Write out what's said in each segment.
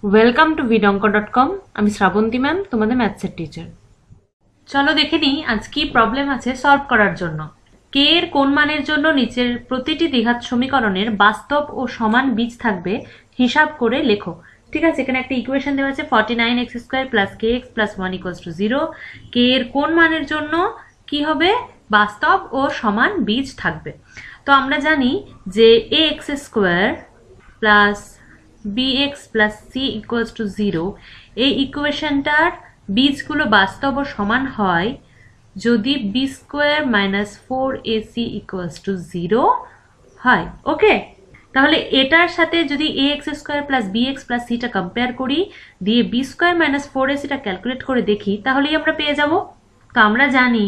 Welcome to vidonko.com। আমি Srabanti ma'am, তোমাদের ম্যাথসের teacher. চলো দেখে নিই আজ কি প্রবলেম আছে সলভ করার জন্য। কে এর কোন মানের জন্য নিচের প্রতিটি দ্বিঘাত সমীকরণের বাস্তব ও সমান বীজ থাকবে হিসাব করে লেখো। ঠিক আছে, এখানে একটা ইকুয়েশন দেওয়া আছে 49x² প্লাস kx প্লাস 1 = 0। কে এর কোন মানের জন্য কি হবে? বাস্তব ও সমান বীজ থাকবে। তো আমরা জানি যে ax² plus bx plus c = 0 এই ইকুয়েশনটার বীজগুলো বাস্তব ও সমান হয় যদি b² - 4ac = 0 হয়। ওকে, তাহলে এটার সাথে যদি ax² plus bx plus c টা কম্পেয়ার করি, দিয়ে b² - 4ac টা ক্যালকুলেট করে দেখি, তাহলেই আমরা পেয়ে যাব। তো আমরা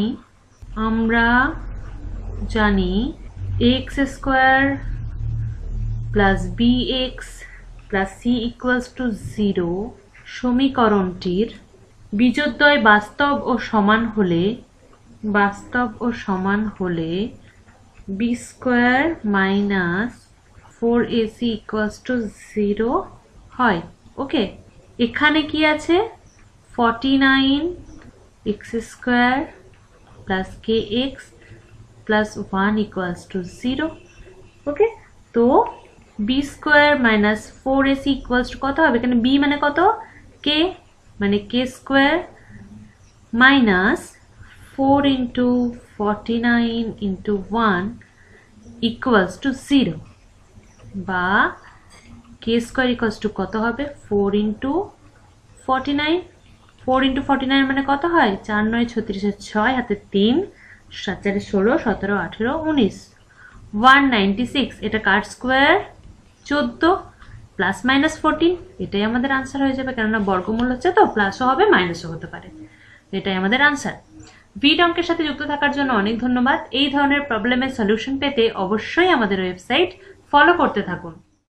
জানি ax² plus bx plus c = 0 সমীকরণটির বীজদ্বয় বাস্তব ও সমান হলে b² - 4ac = 0 হয়। ওকে, এখানে কি আছে? 49x² plus kx plus 1 = 0। ওকে, তো b² - 4ac = কত হবে? এখানে b মানে কত? k মানে k² মাইনাস 4 × 49 × 1 = 0, বা k² কত হবে? 4 × 49। 4 × 49 মানে কত হয়? 4 × 9 = 36, 6 হাতে 3, 7 × 4 = 16, 17, 18, 19, 196। এটা কার স্কোয়ার? 14 plus minus 14। এটাই আমাদের আনসার হয়ে যাবে, কেননা বর্গমূল হচ্ছে তো, প্লাসও হবে মাইনাসও হতে পারে। এটাই আমাদের আনসার। vidonk-এর সাথে যুক্ত থাকার জন্য অনেক ধন্যবাদ। এই ধরনের প্রবলেমের সলিউশন পেতে অবশ্যই আমাদের ওয়েবসাইট ফলো করতে থাকুন।